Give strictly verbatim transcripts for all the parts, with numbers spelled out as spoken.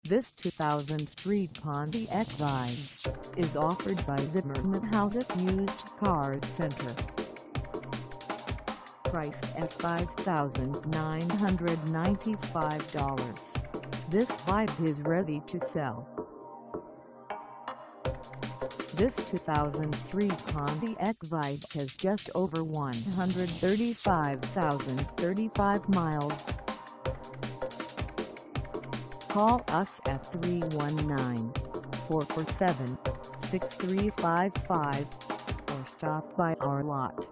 This two thousand three Pontiac Vibe is offered by ZIMMERMAN HOUDEK Used Car Center. Priced at five thousand nine hundred ninety-five dollars, this Vibe is ready to sell. This two thousand three Pontiac Vibe has just over one hundred thirty-five thousand thirty-five miles. Call us at three one nine, four four seven, six three five five or stop by our lot.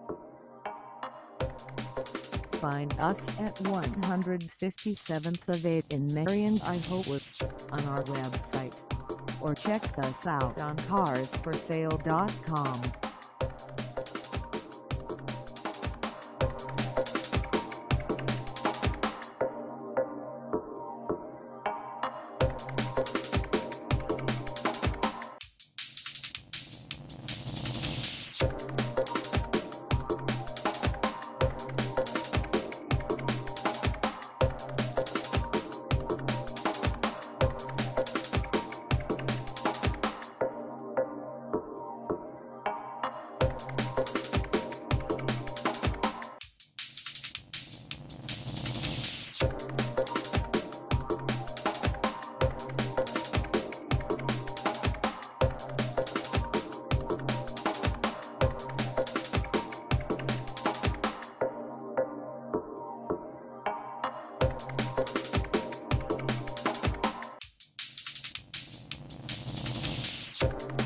Find us at one fifty-seventh Ave in Marion, Iowa on our website, or check us out on cars for sale dot com. You